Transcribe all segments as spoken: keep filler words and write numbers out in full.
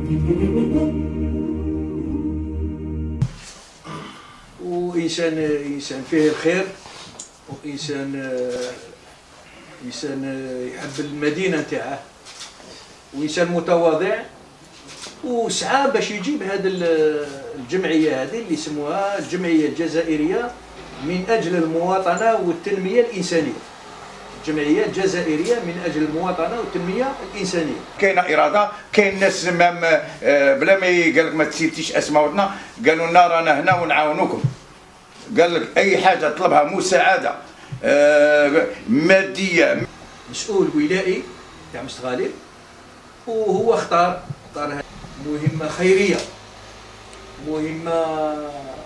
وإنسان إنسان فيه الخير، وإنسان إنسان يحب المدينة نتاعه، وإنسان متواضع، وسعى باش يجيب هذه الجمعية هذه اللي يسموها الجمعية الجزائرية من أجل المواطنة والتنمية الإنسانية. الجمعية الجزائرية من أجل المواطنة والتنمية الإنسانية. كاينة إرادة، كاين ناس مام بلا ما قال لك ما تسيتيش أسماء، قالوا لنا رانا هنا ونعاونوكم. قال لك أي حاجة طلبها مساعدة مادية. مسؤول ولائي تاع مستغالب، وهو اختار اختار هذه مهمة خيرية، مهمة.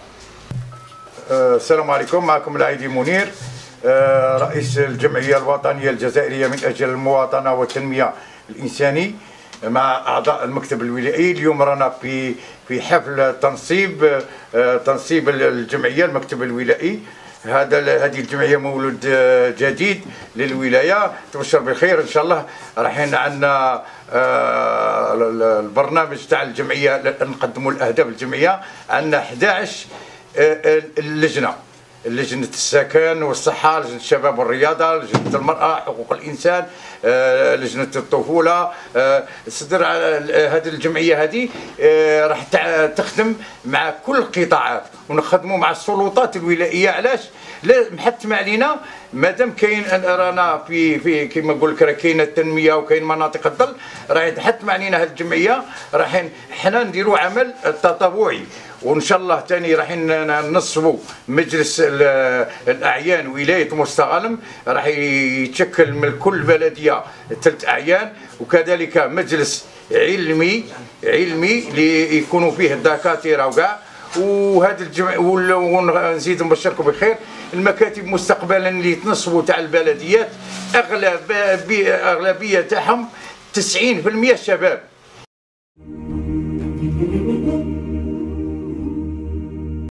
السلام عليكم، معكم العيدي منير، رئيس الجمعية الوطنية الجزائرية من أجل المواطنة والتنمية الإنساني، مع أعضاء المكتب الولائي. اليوم رانا في في حفل تنصيب تنصيب الجمعية المكتب الولائي. هذا هذه الجمعية مولود جديد للولاية، تبشر بالخير إن شاء الله. رايحين عندنا البرنامج تاع الجمعية، نقدموا الأهداف الجمعية. عندنا أحد عشر اللجنة، لجنة السكن والصحة، لجنة الشباب والرياضة، لجنة المرأة، حقوق الإنسان، لجنة الطفولة. صدر هذه الجمعية هذه راح تخدم مع كل القطاعات، ونخدموا مع السلطات الولائية. علاش؟ لا محتم علينا مادام كاين رانا في في كما نقول لك راه كاينه التنميه وكاين مناطق الظل، راه يتحتم علينا هذه الجمعيه. راح حنا نديروا عمل تطوعي، وان شاء الله ثاني راح ننصبوا مجلس الاعيان ولايه مستغانم، راح يتشكل من كل بلديه ثلاث اعيان، وكذلك مجلس علمي علمي اللي يكونوا فيه الدكاتره وكاع. وهذا الجمع ونزيد نبشركم بخير، المكاتب مستقبلا اللي يتنصبوا تاع البلديات اغلبيه اغلبيه تاعهم تسعين بالمئة شباب.